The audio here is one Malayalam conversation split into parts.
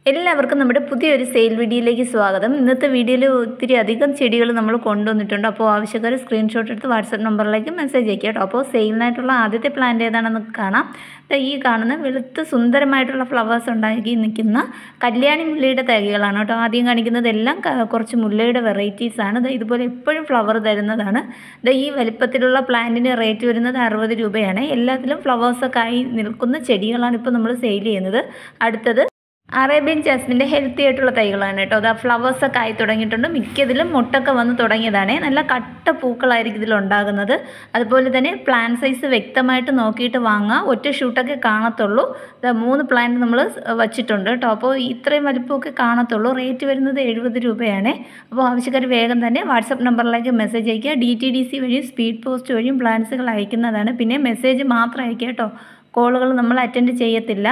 എല്ലാവർക്കും നമ്മുടെ പുതിയൊരു സെയിൽ വീഡിയോയിലേക്ക് സ്വാഗതം. ഇന്നത്തെ വീഡിയോയിൽ ഒത്തിരി അധികം ചെടികൾ നമ്മൾ കൊണ്ടുവന്നിട്ടുണ്ട്. അപ്പോൾ ആവശ്യക്കാർ സ്ക്രീൻഷോട്ട് എടുത്ത് വാട്സപ്പ് നമ്പറിലേക്ക് മെസ്സേജ് അയക്കുക കേട്ടോ. അപ്പോൾ സെയിലിനായിട്ടുള്ള ആദ്യത്തെ പ്ലാന്റ് ഏതാണെന്ന് കാണാം. ഈ കാണുന്ന വെളുത്ത് സുന്ദരമായിട്ടുള്ള ഫ്ലവേഴ്സ് ഉണ്ടാക്കി നിൽക്കുന്ന കല്യാണി മുല്ലയുടെ തൈകളാണ് കേട്ടോ. ആദ്യം കാണിക്കുന്നതെല്ലാം കുറച്ച് മുല്ലയുടെ വെറൈറ്റീസാണ്. ഇതുപോലെ എപ്പോഴും ഫ്ലവർ തരുന്നതാണ്. ഈ വലിപ്പത്തിലുള്ള പ്ലാന്റിന് റേറ്റ് വരുന്നത് 60 രൂപയാണ്. എല്ലാത്തിലും ഫ്ലവേഴ്സൊക്കെ ആയി നിൽക്കുന്ന ചെടികളാണ് ഇപ്പോൾ നമ്മൾ സെയിൽ ചെയ്യുന്നത്. അടുത്തത് അറേബ്യൻ ജാസ്മിൻ്റെ ഹെൽത്തി ആയിട്ടുള്ള തൈകളാണ് കേട്ടോ. അത് ഫ്ലവേഴ്സൊക്കെ ആയി തുടങ്ങിയിട്ടുണ്ട്. മിക്കതിലും മുട്ടൊക്കെ വന്ന് തുടങ്ങിയതാണ്. നല്ല കട്ട പൂക്കളായിരിക്കും ഇതിലുണ്ടാകുന്നത്. അതുപോലെ തന്നെ പ്ലാന്റ് സൈസ് വ്യക്തമായിട്ട് നോക്കിയിട്ട് വാങ്ങുക. ഒറ്റ ഷൂട്ടൊക്കെ കാണത്തുള്ളൂ. 3 പ്ലാന്റ് നമ്മൾ വച്ചിട്ടുണ്ട് കേട്ടോ. അപ്പോൾ ഇത്രയും വലിപ്പമൊക്കെ കാണത്തുള്ളൂ. റേറ്റ് വരുന്നത് 70 രൂപയാണ്. അപ്പോൾ ആവശ്യക്കാർ വേഗം തന്നെ വാട്സപ്പ് നമ്പറിലേക്ക് മെസ്സേജ് അയയ്ക്കുക. DTDC വഴിയും സ്പീഡ് പോസ്റ്റ് വഴിയും പ്ലാന്റ്സുകൾ അയക്കുന്നതാണ്. പിന്നെ മെസ്സേജ് മാത്രം അയക്കുക കേട്ടോ. കോളുകൾ നമ്മൾ അറ്റൻഡ് ചെയ്യത്തില്ല.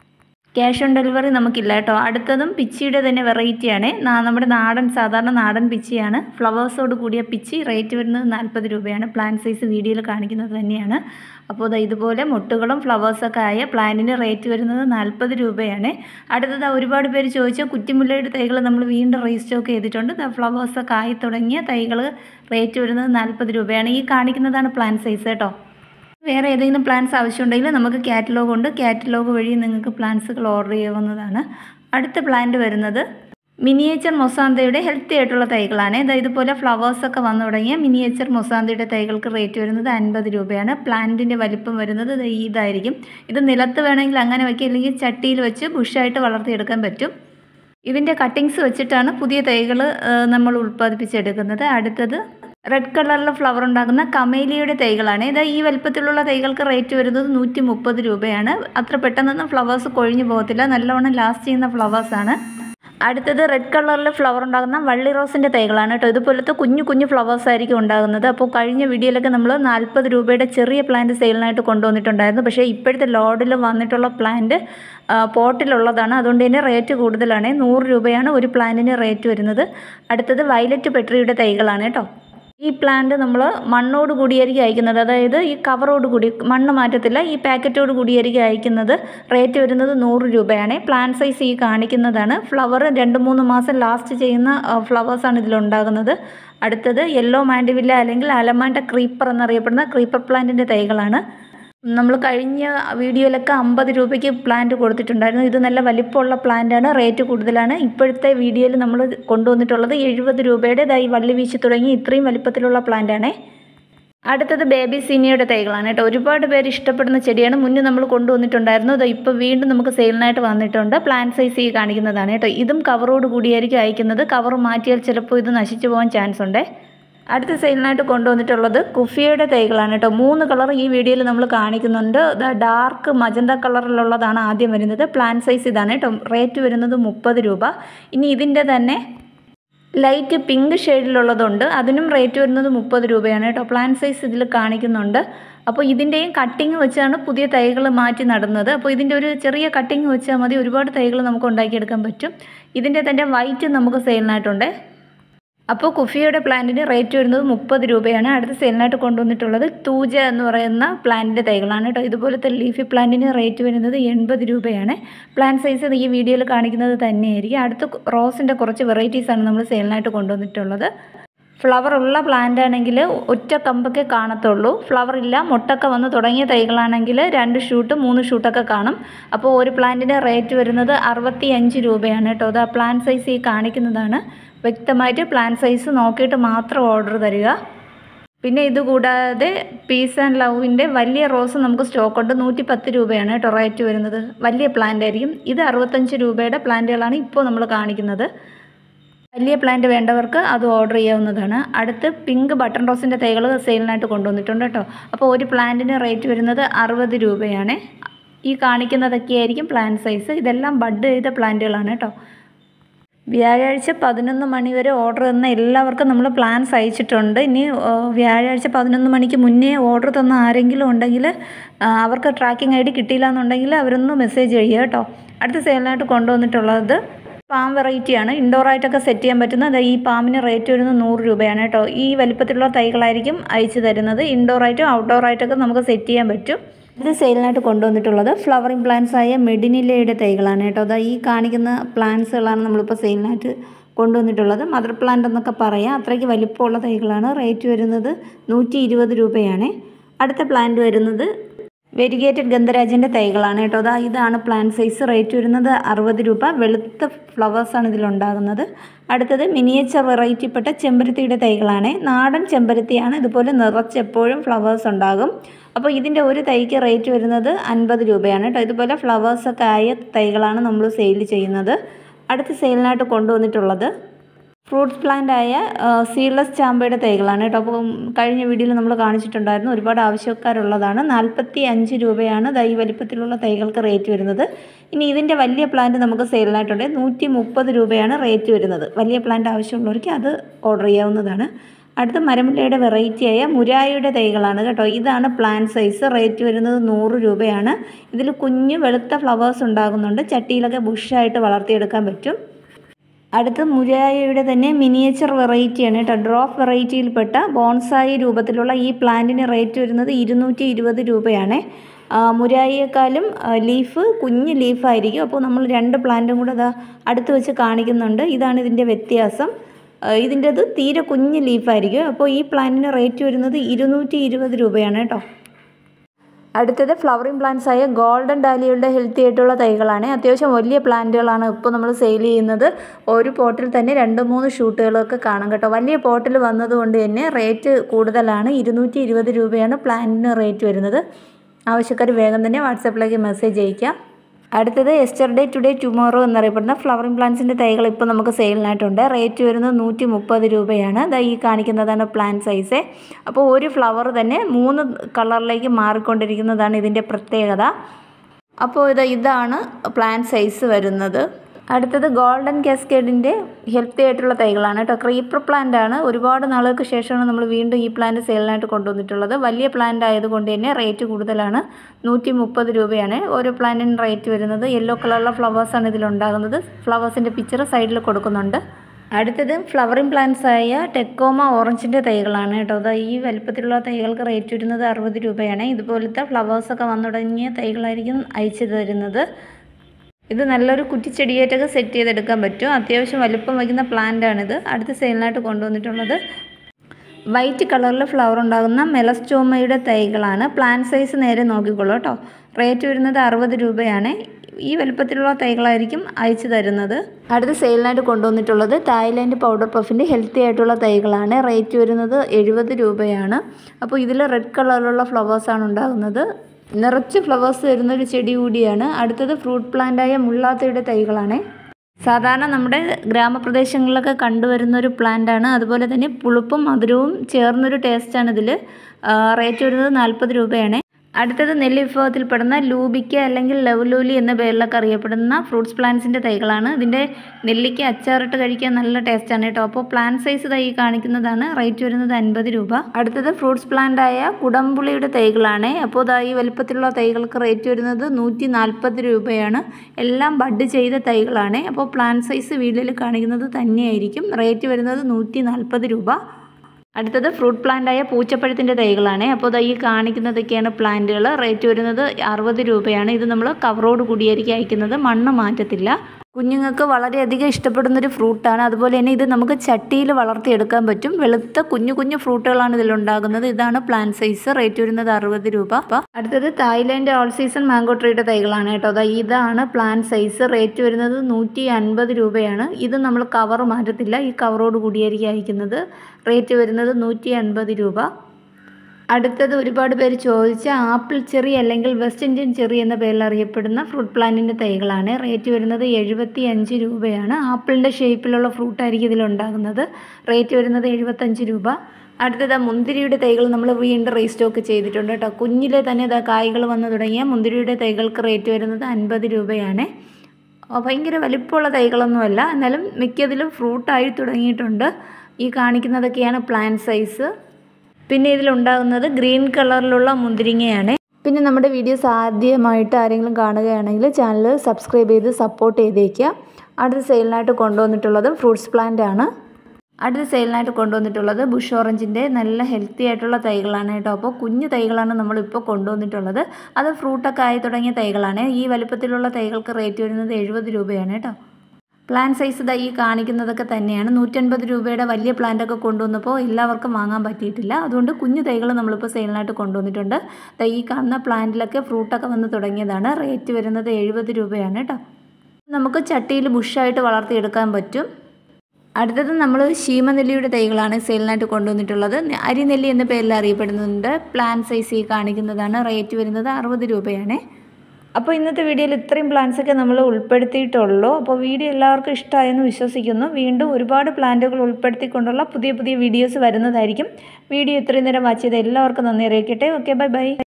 ക്യാഷ് ഓൺ ഡെലിവറി നമുക്കില്ല കേട്ടോ. അടുത്തതും പിച്ചിയുടെ തന്നെ വെറൈറ്റിയാണ്. നമ്മുടെ സാധാരണ നാടൻ പിച്ചിയാണ്. ഫ്ലവേഴ്സോട് കൂടിയ പിച്ചി. റേറ്റ് വരുന്നത് 40 രൂപയാണ്. പ്ലാന്റ് സൈസ് വീഡിയോയിൽ കാണിക്കുന്നത് തന്നെയാണ്. അപ്പോൾ ഇതുപോലെ മുട്ടുകളും ഫ്ലവേഴ്സൊക്കെ ആയ പ്ലാന്റിന് റേറ്റ് വരുന്നത് 40 രൂപയാണ്. അടുത്തത് ഒരുപാട് പേര് ചോദിച്ച കുറ്റിമുല്ലയുടെ തൈകൾ നമ്മൾ വീണ്ടും റീസ്റ്റോക്ക് ചെയ്തിട്ടുണ്ട്. ഫ്ലവേഴ്സൊക്കെ ആയി തുടങ്ങിയ തൈകൾ റേറ്റ് വരുന്നത് 40 രൂപയാണ്. ഈ കാണിക്കുന്നതാണ് പ്ലാന്റ് സൈസ് കേട്ടോ. വേറെ ഏതെങ്കിലും പ്ലാന്റ്സ് ആവശ്യമുണ്ടെങ്കിൽ നമുക്ക് കാറ്റലോഗ് ഉണ്ട്. കാറ്റലോഗ് വഴി നിങ്ങൾക്ക് പ്ലാന്റ്സുകൾ ഓർഡർ ചെയ്യാവുന്നതാണ്. അടുത്ത പ്ലാന്റ് വരുന്നത് മിനിയേച്ചർ മൊസാന്തയുടെ ഹെൽത്തി ആയിട്ടുള്ള തൈകളാണ്. ഇതുപോലെ ഫ്ലവേഴ്സൊക്കെ വന്നു തുടങ്ങിയ മിനിയേച്ചർ മൊസാന്തയുടെ തൈകൾക്ക് റേറ്റ് വരുന്നത് 50 രൂപയാണ്. പ്ലാന്റിൻ്റെ വലിപ്പം വരുന്നത് ഇതായിരിക്കും. ഇത് നിലത്ത് വേണമെങ്കിൽ അങ്ങനെ വയ്ക്കുക, അല്ലെങ്കിൽ ചട്ടിയിൽ വെച്ച് ബുഷായിട്ട് വളർത്തിയെടുക്കാൻ പറ്റും. ഇതിൻ്റെ കട്ടിങ്സ് വെച്ചിട്ടാണ് പുതിയ തൈകൾ നമ്മൾ ഉൽപ്പാദിപ്പിച്ചെടുക്കുന്നത്. അടുത്തത് റെഡ് കളറിൽ ഫ്ലവർ ഉണ്ടാകുന്ന കമേലിയയുടെ തൈകളാണ്. ഈ വലിപ്പത്തിലുള്ള തൈകൾക്ക് റേറ്റ് വരുന്നത് 130 രൂപയാണ്. അത്ര പെട്ടെന്നൊന്നും ഫ്ലവേഴ്സ് കൊഴിഞ്ഞു പോകത്തില്ല. നല്ലവണ്ണം ലാസ്റ്റ് ചെയ്യുന്ന ഫ്ലവേഴ്സാണ്. അടുത്തത് റെഡ് കളറിൽ ഫ്ലവർ ഉണ്ടാകുന്ന വള്ളി റോസിൻ്റെ തൈകളാണ് കേട്ടോ. ഇതുപോലത്തെ കുഞ്ഞു ഫ്ലവേഴ്സ് ആയിരിക്കും ഉണ്ടാകുന്നത്. അപ്പോൾ കഴിഞ്ഞ വീഡിയോയിലൊക്കെ നമ്മൾ 40 രൂപയുടെ ചെറിയ പ്ലാന്റ് സെയിലിനായിട്ട് കൊണ്ടുവന്നിട്ടുണ്ടായിരുന്നു. പക്ഷേ ഇപ്പോഴത്തെ ലോഡിൽ വന്നിട്ടുള്ള പ്ലാന്റ് പോട്ടിലുള്ളതാണ്. അതുകൊണ്ട് തന്നെ റേറ്റ് കൂടുതലാണ്. 100 രൂപയാണ് ഒരു പ്ലാന്റിന് റേറ്റ് വരുന്നത്. അടുത്തത് വയലറ്റ് പെട്രിയുടെ തൈകളാണ് കേട്ടോ. ഈ പ്ലാന്റ് നമ്മൾ മണ്ണോട് കൂടിയായിരിക്കും അയക്കുന്നത്. അതായത് ഈ കവറോട് കൂടി, മണ്ണ് മാറ്റത്തില്ല, ഈ പാക്കറ്റോട് കൂടിയായിരിക്കും അയക്കുന്നത്. റേറ്റ് വരുന്നത് 100 രൂപയാണ്. പ്ലാന്റ് സൈസ് ഈ കാണിക്കുന്നതാണ്. ഫ്ലവർ 2-3 മാസം ലാസ്റ്റ് ചെയ്യുന്ന ഫ്ലവേഴ്സാണ് ഇതിലുണ്ടാകുന്നത്. അടുത്തത് യെല്ലോ മാൻഡിവില്ല അല്ലെങ്കിൽ അലമാൻഡ ക്രീപ്പർ എന്നറിയപ്പെടുന്ന ക്രീപ്പർ പ്ലാന്റിൻ്റെ തൈകളാണ്. നമ്മൾ കഴിഞ്ഞ വീഡിയോയിലൊക്കെ 50 രൂപയ്ക്ക് പ്ലാന്റ് കൊടുത്തിട്ടുണ്ടായിരുന്നു. ഇത് നല്ല വലിപ്പമുള്ള പ്ലാന്റാണ്. റേറ്റ് കൂടുതലാണ്. ഇപ്പോഴത്തെ വീഡിയോയിൽ നമ്മൾ കൊണ്ടുവന്നിട്ടുള്ളത് 70 രൂപയുടെ ഈ വള്ളി വീശി തുടങ്ങി ഇത്രയും വലിപ്പത്തിലുള്ള പ്ലാന്റാണ്. അടുത്തത് ബേബി സീനിയയുടെ തൈകളാണ് കേട്ടോ. ഒരുപാട് പേര് ഇഷ്ടപ്പെടുന്ന ചെടിയാണ്. മുന്നേ നമ്മൾ കൊണ്ടുവന്നിട്ടുണ്ടായിരുന്നു. ഇപ്പോൾ വീണ്ടും നമുക്ക് സെയിലിനായിട്ട് വന്നിട്ടുണ്ട്. പ്ലാന്റ് സൈസ് ഈ കാണിക്കുന്നതാണ് കേട്ടോ. ഇതും കവറോട് കൂടിയായിരിക്കും അയക്കുന്നത്. കവർ മാറ്റിയാൽ ചിലപ്പോൾ ഇത് നശിച്ചു പോകാൻ ചാൻസ് ഉണ്ട്. അടുത്ത സെയിലിനായിട്ട് കൊണ്ടുവന്നിട്ടുള്ളത് കുഫിയയുടെ തൈകളാണ് കേട്ടോ. 3 കളർ ഈ വീഡിയോയിൽ നമ്മൾ കാണിക്കുന്നുണ്ട്. ഡാർക്ക് മജന്ത കളറിലുള്ളതാണ് ആദ്യം വരുന്നത്. പ്ലാന്റ് സൈസ് ഇതാണ് കേട്ടോ. റേറ്റ് വരുന്നത് 30 രൂപ. ഇനി ഇതിൻ്റെ തന്നെ ലൈറ്റ് പിങ്ക് ഷെയ്ഡിലുള്ളതുണ്ട്. അതിനും റേറ്റ് വരുന്നത് 30 രൂപയാണ് കേട്ടോ. പ്ലാന്റ് സൈസ് ഇതിൽ കാണിക്കുന്നുണ്ട്. അപ്പോൾ ഇതിൻ്റെയും കട്ടിങ് വെച്ചാണ് പുതിയ തൈകൾ മാറ്റി നടുന്നത്. അപ്പോൾ ഇതിൻ്റെ ഒരു ചെറിയ കട്ടിങ് വെച്ചാൽ മതി. ഒരുപാട് തൈകൾ നമുക്ക് ഉണ്ടാക്കിയെടുക്കാൻ പറ്റും. ഇതിൻ്റെ തന്നെ വൈറ്റ് നമുക്ക് സെയിലിനായിട്ടുണ്ട്. അപ്പോൾ കുഫിയുടെ പ്ലാന്റിന് റേറ്റ് വരുന്നത് 30 രൂപയാണ്. അടുത്ത സെയിലിനായിട്ട് കൊണ്ടുവന്നിട്ടുള്ളത് തൂജ എന്ന് പറയുന്ന പ്ലാന്റിൻ്റെ തൈകളാണ് കേട്ടോ. ഇതുപോലത്തെ ലീഫി പ്ലാന്റിന് റേറ്റ് വരുന്നത് 80 രൂപയാണ്. പ്ലാന്റ് സൈസ് ഈ വീഡിയോയിൽ കാണിക്കുന്നത് തന്നെയായിരിക്കും. അടുത്ത റോസിൻ്റെ കുറച്ച് വെറൈറ്റീസാണ് നമ്മൾ സെയിലിനായിട്ട് കൊണ്ടുവന്നിട്ടുള്ളത്. ഫ്ലവർ ഉള്ള പ്ലാന്റ് ആണെങ്കിൽ ഒറ്റ കമ്പൊക്കെ കാണത്തുള്ളൂ. ഫ്ലവർ ഇല്ല, മുട്ടൊക്കെ വന്ന് തുടങ്ങിയ തൈകളാണെങ്കിൽ 2 ഷൂട്ട് 3 ഷൂട്ടൊക്കെ കാണും. അപ്പോൾ ഒരു പ്ലാന്റിന് റേറ്റ് വരുന്നത് 65 രൂപയാണ് കേട്ടോ. അത് പ്ലാന്റ് സൈസ് ഈ കാണിക്കുന്നതാണ്. വ്യക്തമായിട്ട് പ്ലാന്റ് സൈസ് നോക്കിയിട്ട് മാത്രം ഓർഡർ തരിക. പിന്നെ ഇതുകൂടാതെ പീസ് ആൻഡ് ലവിൻ്റെ വലിയ റോസ് നമുക്ക് സ്റ്റോക്ക് ഉണ്ട്. 110 രൂപയാണ് കേട്ടോ റേറ്റ് വരുന്നത്. വലിയ പ്ലാന്റ് ആയിരിക്കും. ഇത് 65 രൂപയുടെ പ്ലാന്റുകളാണ് ഇപ്പോൾ നമ്മൾ കാണിക്കുന്നത്. വലിയ പ്ലാന്റ് വേണ്ടവർക്ക് അത് ഓർഡർ ചെയ്യാവുന്നതാണ്. അടുത്ത് പിങ്ക് ബട്ടൺ റോസിൻ്റെ തൈകൾ സെയിലിനായിട്ട് കൊണ്ടുവന്നിട്ടുണ്ട് കേട്ടോ. അപ്പോൾ ഒരു പ്ലാന്റിന് റേറ്റ് വരുന്നത് 60 രൂപയാണ്. ഈ കാണിക്കുന്നതൊക്കെ ആയിരിക്കും പ്ലാന്റ് സൈസ്. ഇതെല്ലാം ബഡ് ചെയ്ത പ്ലാന്റുകളാണ് കേട്ടോ. വ്യാഴാഴ്ച 11 മണി വരെ ഓർഡർ തന്ന എല്ലാവർക്കും നമ്മൾ പ്ലാൻസ് അയച്ചിട്ടുണ്ട്. ഇനി വ്യാഴാഴ്ച 11 മണിക്ക് മുന്നേ ഓർഡർ തന്ന ആരെങ്കിലും ഉണ്ടെങ്കിൽ അവർക്ക് ട്രാക്കിംഗ് ID കിട്ടിയില്ല എന്നുണ്ടെങ്കിൽ അവരൊന്ന് മെസ്സേജ് ചെയ്യുക കേട്ടോ. അടുത്ത സെയിലിനായിട്ട് കൊണ്ടുവന്നിട്ടുള്ളത് പാം വെറൈറ്റിയാണ്. ഇൻഡോറായിട്ടൊക്കെ സെറ്റ് ചെയ്യാൻ പറ്റുന്ന ഈ പാമ്പിന് റേറ്റ് വരുന്നത് 100 രൂപയാണ് കേട്ടോ. ഈ വലിപ്പത്തിലുള്ള തൈകളായിരിക്കും അയച്ചു തരുന്നത്. ഇൻഡോറായിട്ടും ഔട്ട്ഡോറായിട്ടൊക്കെ നമുക്ക് സെറ്റ് ചെയ്യാൻ പറ്റും. ഇത് സെയിലിനായിട്ട് കൊണ്ടുവന്നിട്ടുള്ളത് ഫ്ലവറിംഗ് പ്ലാന്റ്സ് ആയ മെഡിനിലയുടെ തൈകളാണ് കേട്ടോ. അതാ ഈ കാണിക്കുന്ന പ്ലാന്റ്സുകളാണ് നമ്മളിപ്പോൾ സെയിലിനായിട്ട് കൊണ്ടുവന്നിട്ടുള്ളത്. മദർ പ്ലാന്റ് എന്നൊക്കെ പറയാം, അത്രയ്ക്ക് വലിപ്പമുള്ള തൈകളാണ്. റേറ്റ് വരുന്നത് 120 രൂപയാണ്. അടുത്ത പ്ലാന്റ് വരുന്നത് വെരിഗേറ്റഡ് ഗന്ധരാജൻ്റെ തൈകളാണ് കേട്ടോ. ഇതാണ് പ്ലാന്റ് സൈസ്. റേറ്റ് വരുന്നത് 60 രൂപ. വെളുത്ത ഫ്ലവേഴ്സാണ് ഇതിലുണ്ടാകുന്നത്. അടുത്തത് മിനിയേച്ചർ വെറൈറ്റിപ്പെട്ട ചെമ്പരത്തിയുടെ തൈകളാണ്. നാടൻ ചെമ്പരത്തിയാണ്. ഇതുപോലെ നിറച്ചെപ്പോഴും ഫ്ലവേഴ്സ് ഉണ്ടാകും. അപ്പോൾ ഇതിൻ്റെ ഒരു തൈക്ക് റേറ്റ് വരുന്നത് 50 രൂപയാണ് കേട്ടോ. ഇതുപോലെ ഫ്ലവേഴ്സൊക്കെ ആയ തൈകളാണ് നമ്മൾ സെയിൽ ചെയ്യുന്നത്. അടുത്ത സെയിലിനായിട്ട് കൊണ്ടുവന്നിട്ടുള്ളത് ഫ്രൂട്ട്സ് പ്ലാന്റ് ആയ സീഡ്ലെസ് ചാമ്പയുടെ തൈകളാണ് കേട്ടോ. അപ്പോൾ കഴിഞ്ഞ വീഡിയോയിൽ നമ്മൾ കാണിച്ചിട്ടുണ്ടായിരുന്നു. ഒരുപാട് ആവശ്യക്കാരുള്ളതാണ്. 45 രൂപയാണ് ഈ വലിപ്പത്തിലുള്ള തൈകൾക്ക് റേറ്റ് വരുന്നത്. ഇനി ഇതിൻ്റെ വലിയ പ്ലാന്റ് നമുക്ക് സെയിലിനായിട്ടുണ്ട്. 130 രൂപയാണ് റേറ്റ് വരുന്നത്. വലിയ പ്ലാന്റ് ആവശ്യമുള്ളവർക്ക് അത് ഓർഡർ ചെയ്യാവുന്നതാണ്. അടുത്ത മരമുല്ലയുടെ വെറൈറ്റിയായ മുരായയുടെ തൈകളാണ് കേട്ടോ. ഇതാണ് പ്ലാന്റ് സൈസ്. റേറ്റ് വരുന്നത് 100 രൂപയാണ്. ഇതിൽ കുഞ്ഞു വെളുത്ത ഫ്ലവേഴ്സ് ഉണ്ടാകുന്നുണ്ട്. ചട്ടിയിലൊക്കെ ബുഷായിട്ട് വളർത്തിയെടുക്കാൻ പറ്റും. അടുത്ത മുരായയുടെ തന്നെ മിനിയേച്ചർ വെറൈറ്റിയാണ് കേട്ടോ. ഡ്രോപ്പ് വെറൈറ്റിയിൽപ്പെട്ട ബോൺസായി രൂപത്തിലുള്ള ഈ പ്ലാന്റിന് റേറ്റ് വരുന്നത് 220 രൂപയാണ്. മുരായിയേക്കാളും ലീഫ് കുഞ്ഞ് ലീഫായിരിക്കും. അപ്പോൾ നമ്മൾ 2 പ്ലാന്റും കൂടെ അടുത്ത് വെച്ച് കാണിക്കുന്നുണ്ട്. ഇതാണ് ഇതിൻ്റെ വ്യത്യാസം. ഇതിൻ്റെത് തീരെ കുഞ്ഞ് ലീഫായിരിക്കും. അപ്പോൾ ഈ പ്ലാന്റിന് റേറ്റ് വരുന്നത് 220 രൂപയാണ് കേട്ടോ. അടുത്തത് ഫ്ലവറിംഗ് പ്ലാന്റ്സ് ആയ ഗോൾഡൻ ഡാലിയയുടെ ഹെൽത്തി ആയിട്ടുള്ള തൈകളാണ്. അത്യാവശ്യം വലിയ പ്ലാന്റുകളാണ് ഇപ്പോൾ നമ്മൾ സെയിൽ ചെയ്യുന്നത്. ഒരു പോട്ടിൽ തന്നെ 2-3 ഷൂട്ടുകളൊക്കെ കാണാം കേട്ടോ. വലിയ പോട്ടിൽ വന്നതുകൊണ്ട് തന്നെ റേറ്റ് കൂടുതലാണ്. 220 രൂപയാണ് പ്ലാന്റിന് റേറ്റ് വരുന്നത്. ആവശ്യക്കാർ വേഗം തന്നെ വാട്സാപ്പിലേക്ക് മെസ്സേജ് അയയ്ക്കാം. അടുത്തത് യെസ്റ്റർഡേ ടുഡേ ടുമോറോ എന്നറിയപ്പെടുന്ന ഫ്ലവറിംഗ് പ്ലാന്റ്സിൻ്റെ തൈകൾ ഇപ്പോൾ നമുക്ക് സെയിലിനായിട്ടുണ്ട്. റേറ്റ് വരുന്നത് 130 രൂപയാണ്. ഈ കാണിക്കുന്നതാണ് പ്ലാന്റ് സൈസ്. അപ്പോൾ ഒരു ഫ്ലവർ തന്നെ 3 കളറിലേക്ക് മാറിക്കൊണ്ടിരിക്കുന്നതാണ് ഇതിൻ്റെ പ്രത്യേകത. അപ്പോൾ ഇതാണ് പ്ലാന്റ് സൈസ് വരുന്നത്. അടുത്തത് ഗോൾഡൻ കാസ്കേഡിൻ്റെ ഹെൽത്തി ആയിട്ടുള്ള തൈകളാണ് കേട്ടോ. ക്രീപ്പർ പ്ലാന്റ് ആണ്. ഒരുപാട് നാളുകൾക്ക് ശേഷമാണ് നമ്മൾ വീണ്ടും ഈ പ്ലാന്റ് സെയിലിനായിട്ട് കൊണ്ടുവന്നിട്ടുള്ളത്. വലിയ പ്ലാന്റ് ആയതുകൊണ്ട് തന്നെ റേറ്റ് കൂടുതലാണ്. 130 രൂപയാണ്. ഓരോ പ്ലാന്റിന് റേറ്റ് വരുന്നത്. യെല്ലോ കളറുള്ള ഫ്ലവേഴ്സാണ് ഇതിലുണ്ടാകുന്നത്. ഫ്ലവേഴ്സിൻ്റെ പിക്ചർ സൈഡിൽ കൊടുക്കുന്നുണ്ട്. അടുത്തത് ഫ്ലവറിംഗ് പ്ലാന്റ്സ് ആയ ടെക്കോമ ഓറഞ്ചിൻ്റെ തൈകളാണ് കേട്ടോ. ഈ വലിപ്പത്തിലുള്ള തൈകൾക്ക് റേറ്റ് വരുന്നത് 60 രൂപയാണ്. ഇതുപോലത്തെ ഫ്ലവേഴ്സൊക്കെ വന്നു തുടങ്ങിയ തൈകളായിരിക്കും അയച്ചു തരുന്നത്. ഇത് നല്ലൊരു കുറ്റിച്ചെടിയായിട്ടൊക്കെ സെറ്റ് ചെയ്തെടുക്കാൻ പറ്റും. അത്യാവശ്യം വലുപ്പം വയ്ക്കുന്ന പ്ലാന്റാണിത്. അടുത്ത സെയിലിനായിട്ട് കൊണ്ടുവന്നിട്ടുള്ളത് വൈറ്റ് കളറിൽ ഫ്ലവർ ഉണ്ടാകുന്ന മെലസ്റ്റോമയുടെ തൈകളാണ്. പ്ലാന്റ് സൈസ് നേരെ നോക്കിക്കോളൂ കേട്ടോ. റേറ്റ് വരുന്നത് 60 രൂപയാണ്. ഈ വലുപ്പത്തിലുള്ള തൈകളായിരിക്കും അയച്ചു തരുന്നത്. അടുത്ത സെയിലിനായിട്ട് കൊണ്ടുവന്നിട്ടുള്ളത് തായ്ലാൻഡ് പൗഡർ പഫിൻ്റെ ഹെൽത്തി ആയിട്ടുള്ള തൈകളാണ്. റേറ്റ് വരുന്നത് 70 രൂപയാണ്. അപ്പോൾ ഇതിൽ റെഡ് കളറിലുള്ള ഫ്ലവേഴ്സാണ് ഉണ്ടാകുന്നത്. നിറച്ച് ഫ്ലവേഴ്സ് വരുന്നൊരു ചെടി കൂടിയാണ്. അടുത്തത് ഫ്രൂട്ട് പ്ലാന്റായ മുള്ളാത്തയുടെ തൈകളാണ്. സാധാരണ നമ്മുടെ ഗ്രാമപ്രദേശങ്ങളിലൊക്കെ കണ്ടുവരുന്ന ഒരു പ്ലാന്റാണ്. അതുപോലെ തന്നെ പുളിപ്പും മധുരവും ചേർന്നൊരു ടേസ്റ്റാണ് ഇതിൽ. റേറ്റ് വരുന്നത് 40 രൂപയാണ്. അടുത്തത് നെല്ലി വിഭാഗത്തിൽപ്പെടുന്ന ലൂബിക്ക അല്ലെങ്കിൽ ലവ്ലൂലി എന്ന പേരിലൊക്കെ അറിയപ്പെടുന്ന ഫ്രൂട്ട്സ് പ്ലാന്റ്സിൻ്റെ തൈകളാണ്. ഇതിൻ്റെ നെല്ലിക്ക അച്ചാറിട്ട് കഴിക്കാൻ നല്ല ടേസ്റ്റാണ് കേട്ടോ. അപ്പോൾ പ്ലാന്റ് സൈസ് തൈ കാണിക്കുന്നതാണ്. റേറ്റ് വരുന്നത് 50 രൂപ. അടുത്തത് ഫ്രൂട്ട്സ് പ്ലാന്റായ കുടംപുളിയുടെ തൈകളാണ്. അപ്പോൾ ഈ വലുപ്പത്തിലുള്ള തൈകൾക്ക് റേറ്റ് വരുന്നത് 140 രൂപയാണ്. എല്ലാം ബഡ് ചെയ്ത തൈകളാണ്. അപ്പോൾ പ്ലാന്റ് സൈസ് വീഡിയോയിൽ കാണിക്കുന്നത് തന്നെയായിരിക്കും. റേറ്റ് വരുന്നത് 140 രൂപ. അടുത്തത് ഫ്രൂട്ട് പ്ലാന്റായ പൂച്ചപ്പഴത്തിൻ്റെ തൈകളാണ്. അപ്പോൾ ഈ കാണിക്കുന്നതൊക്കെയാണ് പ്ലാന്റുകൾ. റേറ്റ് വരുന്നത് 60 രൂപയാണ്. ഇത് നമ്മൾ കവറോട് കൂടിയായിരിക്കും അയക്കുന്നത്. മണ്ണ് മാറ്റത്തില്ല. കുഞ്ഞുങ്ങൾക്ക് വളരെയധികം ഇഷ്ടപ്പെടുന്നൊരു ഫ്രൂട്ടാണ്. അതുപോലെ തന്നെ ഇത് നമുക്ക് ചട്ടിയിൽ വളർത്തിയെടുക്കാൻ പറ്റും. വെളുത്ത കുഞ്ഞു കുഞ്ഞു ഫ്രൂട്ടുകളാണ് ഇതിലുണ്ടാകുന്നത്. ഇതാണ് പ്ലാന്റ് സൈസ്. റേറ്റ് വരുന്നത് 60 രൂപ. അടുത്തത് തായ്ലാൻഡ് ഓൾ സീസൺ മാംഗോ ട്രീയുടെ തൈകളാണ് കേട്ടോ. ഇതാണ് പ്ലാന്റ് സൈസ്. റേറ്റ് വരുന്നത് 150 രൂപയാണ്. ഇത് നമ്മൾ കവർ മാറ്റത്തില്ല. ഈ കവറോട് കൂടിയായിരിക്കും അയക്കുന്നത്. റേറ്റ് വരുന്നത് 150 രൂപ. അടുത്തത് ഒരുപാട് പേര് ചോദിച്ച ആപ്പിൾ ചെറി അല്ലെങ്കിൽ വെസ്റ്റ് ഇന്ത്യൻ ചെറി എന്ന പേരിൽ അറിയപ്പെടുന്ന ഫ്രൂട്ട് പ്ലാന്റിൻ്റെ തൈകളാണ്. റേറ്റ് വരുന്നത് 75 രൂപയാണ്. ആപ്പിളിൻ്റെ ഷേപ്പിലുള്ള ഫ്രൂട്ടായിരിക്കും ഇതിലുണ്ടാകുന്നത്. റേറ്റ് വരുന്നത് 75 രൂപ. അടുത്തത് മുന്തിരിയുടെ തൈകൾ നമ്മൾ വീണ്ടും റീസ്റ്റോക്ക് ചെയ്തിട്ടുണ്ട് കേട്ടോ. കുഞ്ഞിലെ തന്നെ കായ്കൾ വന്നു തുടങ്ങിയ മുന്തിരിയുടെ തൈകൾക്ക് റേറ്റ് വരുന്നത് 50 രൂപയാണ്. ഭയങ്കര വലിപ്പമുള്ള തൈകളൊന്നുമല്ല, എന്നാലും മിക്കതിലും ഫ്രൂട്ടായി തുടങ്ങിയിട്ടുണ്ട്. ഈ കാണിക്കുന്നതൊക്കെയാണ് പ്ലാന്റ് സൈസ്. പിന്നെ ഇതിലുണ്ടാകുന്നത് ഗ്രീൻ കളറിലുള്ള മുന്തിരിങ്ങയാണ്. പിന്നെ നമ്മുടെ വീഡിയോസ് ആദ്യമായിട്ട് ആരെങ്കിലും കാണുകയാണെങ്കിൽ ചാനൽ സബ്സ്ക്രൈബ് ചെയ്ത് സപ്പോർട്ട് ചെയ്തേക്കുക. അടുത്ത സെയിലിനായിട്ട് കൊണ്ടുവന്നിട്ടുള്ളത് ഫ്രൂട്ട്സ് പ്ലാന്റ് ആണ്. അടുത്ത സെയിലിനായിട്ട് കൊണ്ടുവന്നിട്ടുള്ളത് ബുഷ് ഓറഞ്ചിൻ്റെ നല്ല ഹെൽത്തി ആയിട്ടുള്ള തൈകളാണ് കേട്ടോ. അപ്പോൾ കുഞ്ഞു തൈകളാണ് നമ്മളിപ്പോൾ കൊണ്ടുവന്നിട്ടുള്ളത്. അത് ഫ്രൂട്ടൊക്കെ ആയി തുടങ്ങിയ തൈകളാണ്. ഈ വലുപ്പത്തിലുള്ള തൈകൾക്ക് റേറ്റ് വരുന്നത് 70 രൂപയാണ് കേട്ടോ. പ്ലാന്റ് സൈസ് ഈ കാണിക്കുന്നതൊക്കെ തന്നെയാണ്. 150 രൂപയുടെ വലിയ പ്ലാന്റൊക്കെ കൊണ്ടുവന്നപ്പോൾ എല്ലാവർക്കും വാങ്ങാൻ പറ്റിയിട്ടില്ല. അതുകൊണ്ട് കുഞ്ഞു തൈകൾ നമ്മളിപ്പോൾ സെയിലിനായിട്ട് കൊണ്ടുവന്നിട്ടുണ്ട്. ഈ കാണുന്ന പ്ലാന്റിലൊക്കെ ഫ്രൂട്ടൊക്കെ വന്ന് തുടങ്ങിയതാണ്. റേറ്റ് വരുന്നത് 70 രൂപയാണ് കേട്ടോ. നമുക്ക് ചട്ടിയിൽ ബുഷായിട്ട് വളർത്തിയെടുക്കാൻ പറ്റും. അടുത്തത് നമ്മൾ ശീമനെല്ലിയുടെ തൈകളാണ് സെയിലിനായിട്ട് കൊണ്ടുവന്നിട്ടുള്ളത്. അരിനെല്ലി എന്ന പേരിൽ അറിയപ്പെടുന്നുണ്ട്. പ്ലാന്റ് സൈസ് ഈ കാണിക്കുന്നതാണ്. റേറ്റ് വരുന്നത് 60 രൂപയാണ്. അപ്പോൾ ഇന്നത്തെ വീഡിയോയിൽ ഇത്രയും പ്ലാന്റ്സൊക്കെ നമ്മൾ ഉൾപ്പെടുത്തിയിട്ടുള്ളൂ. അപ്പോൾ വീഡിയോ എല്ലാവർക്കും ഇഷ്ടമായെന്ന് വിശ്വസിക്കുന്നു. വീണ്ടും ഒരുപാട് പ്ലാന്റുകൾ ഉൾപ്പെടുത്തിക്കൊണ്ടുള്ള പുതിയ വീഡിയോസ് വരുന്നതായിരിക്കും. വീഡിയോ ഇത്രയും നേരം വാച്ച് ചെയ്ത എല്ലാവർക്കും നന്ദി അറിയിക്കട്ടെ. Okay, by.